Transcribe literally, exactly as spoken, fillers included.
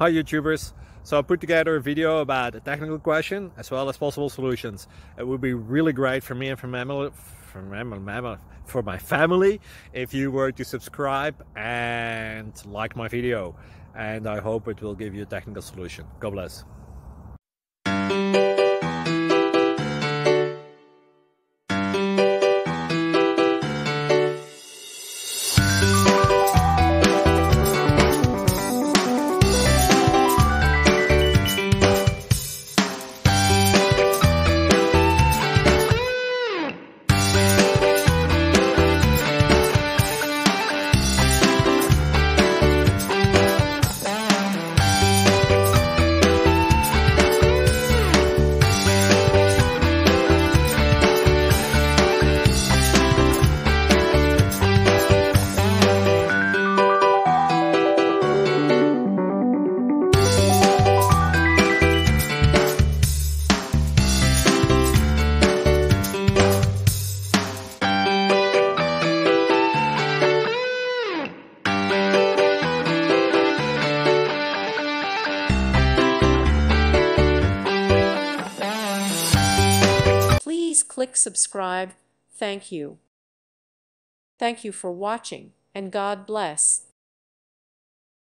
Hi YouTubers, so I put together a video about a technical question as well as possible solutions. It would be really great for me and for, mammal, for, mammal, for my family if you were to subscribe and like my video, and I hope it will give you a technical solution. God bless. Please click subscribe. Thank you. Thank you for watching, and God bless.